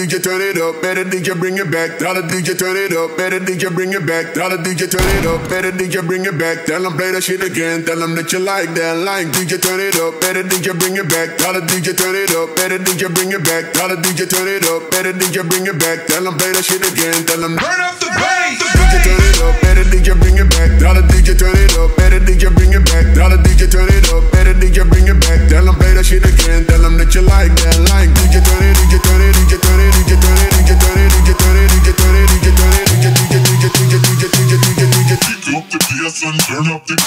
DJ turn it up, better DJ bring it back. Tell the DJ turn it up, better DJ bring it back. Tell the DJ turn it up, better DJ bring it back. Tell them play that shit again, tell them that you like that line. DJ turn it up, better DJ bring it back. Tell the DJ turn it up, better DJ bring it back. Tell the DJ turn it up, better DJ bring it back. Tell them play that shit again, tell them turn up the bass. DJ turn it up, better DJ bring it back. Tell the DJ turn it up, better DJ bring it back. Tell the DJ turn it up, better DJ bring it back. Tell them play that shit again, tell them that you like that line. DJ turn it, DJ turn it, DJ turn it, DJ turn it, DJ turn it, DJ turn it, DJ turn it, DJ turn it, DJ DJ DJ DJ DJ DJ DJ DJ. Pick up the bass and turn up the.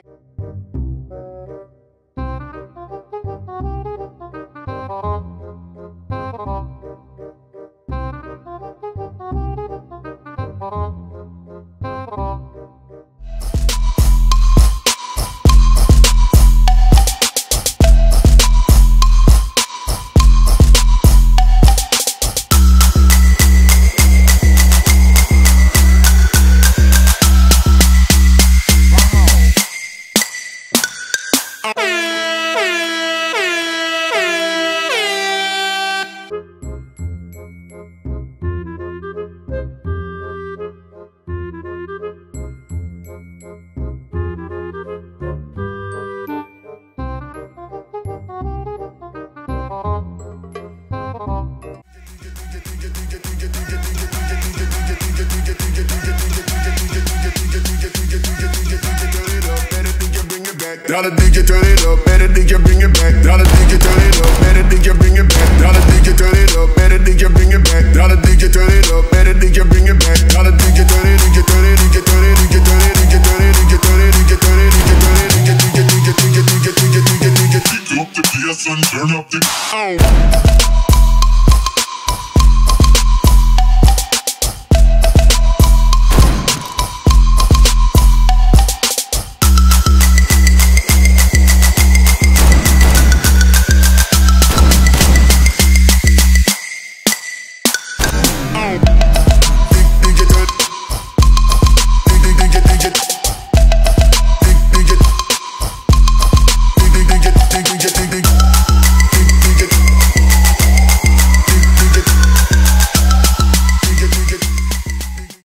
Tell the DJ turn it up, better DJ bring it back. Tell the DJ turn it up, better DJ bring it back. Tell the DJ turn it up, better DJ bring it back. Tell the DJ turn it up.